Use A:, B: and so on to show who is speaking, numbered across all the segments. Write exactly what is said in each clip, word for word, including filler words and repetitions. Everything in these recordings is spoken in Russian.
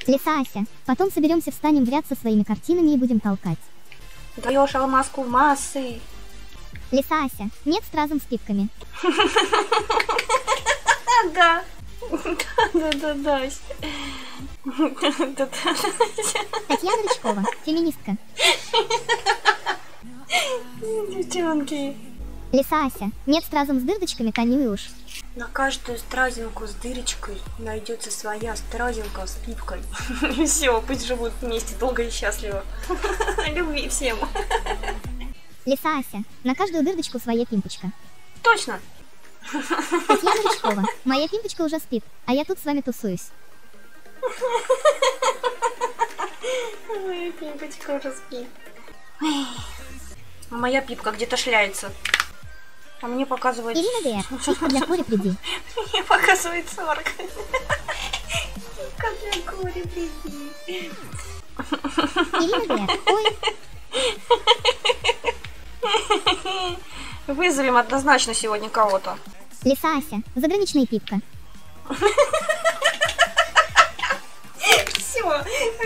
A: Лиса Ася, потом соберемся, встанем в ряд со своими картинами и будем толкать.
B: Даешь алмазку массы.
A: Лиса Ася, нет стразом с пипками.
B: Да. Да, да, да.
A: Татьяна Рычкова, феминистка.
B: Девчонки.
A: Лиса Ася, нет стразом с дырочками, Таню и уж.
B: На каждую стразинку с дырочкой найдется своя стразинка с пипкой. И все, пусть живут вместе долго и счастливо. Любви всем.
A: Лиса Ася, на каждую дырочку своя пимпочка.
B: Точно.
A: Татьяна Рычкова, моя пимпочка уже спит, а я тут с вами тусуюсь.
B: Моя пипочка уже спит. Моя пипка где-то шляется. А мне показывает...
A: Ирина Д. Пипка для Кори, приди.
B: Мне показывает сорок. Пипка для Кори, приди.
A: Ирина Д. Ой.
B: Вызовем однозначно сегодня кого-то.
A: Лиса Ася, заграничная пипка.
B: Все.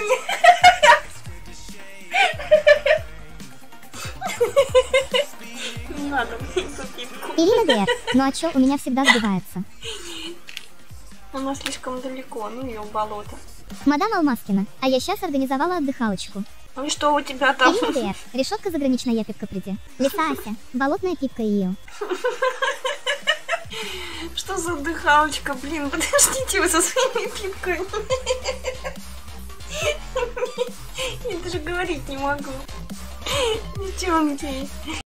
B: Не надо мне эту пипку.
A: Ирина Д. Ну а чё, у меня всегда сбивается.
B: Она слишком далеко, ну ее болото.
A: Мадам Алмазкина, а я сейчас организовала отдыхалочку.
B: Ну и что у тебя там?
A: Ирина Д. Решетка заграничная пипка, приди. Лиса Ася, болотная пипка ее.
B: Что за отдыхалочка? Блин, подождите вы со своими пипками. Я даже говорить не могу. Девчонки.